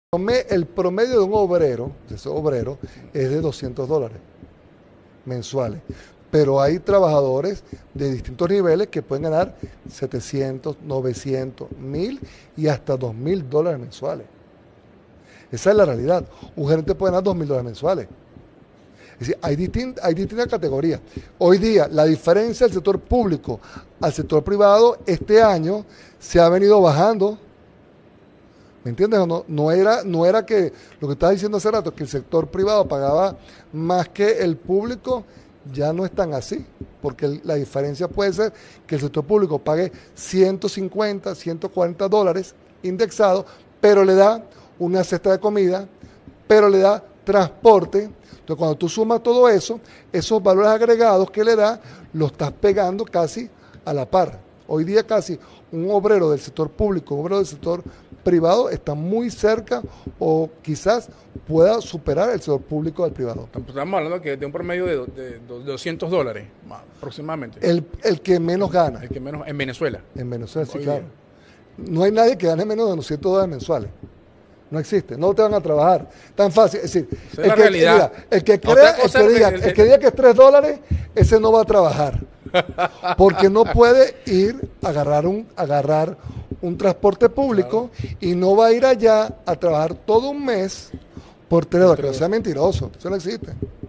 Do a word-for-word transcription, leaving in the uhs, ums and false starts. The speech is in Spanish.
El promedio de un obrero, de ese obrero, es de doscientos dólares mensuales. Pero hay trabajadores de distintos niveles que pueden ganar setecientos, novecientos, mil y hasta dos mil dólares mensuales. Esa es la realidad. Un gerente puede ganar dos mil dólares mensuales. Es decir, hay, distint, hay distintas categorías. Hoy día, la diferencia del sector público al sector privado este año se ha venido bajando. ¿Me entiendes? No, no, era, no era que lo que estaba diciendo hace rato, que el sector privado pagaba más que el público, ya no es tan así, porque el, la diferencia puede ser que el sector público pague ciento cincuenta, ciento cuarenta dólares indexados, pero le da una cesta de comida, pero le da transporte. Entonces, cuando tú sumas todo eso, esos valores agregados que le da, lo estás pegando casi a la par. Hoy día casi un obrero del sector público, un obrero del sector privado está muy cerca o quizás pueda superar el sector público del privado. Estamos hablando que de un promedio de, de, de doscientos dólares aproximadamente. El, el que menos gana. El que menos en Venezuela. En Venezuela, sí, Hoy claro. Día. No hay nadie que gane menos de doscientos dólares mensuales. No existe, no te van a trabajar. Tan fácil, es decir, Esa es el, que, realidad. Mira, el que crea, el que, diga, el que diga que es tres dólares, ese no va a trabajar. Porque no puede ir a agarrar un, agarrar un transporte público, claro, y no va a ir allá a trabajar todo un mes por tres dólares. Que no sea mentiroso, eso no existe.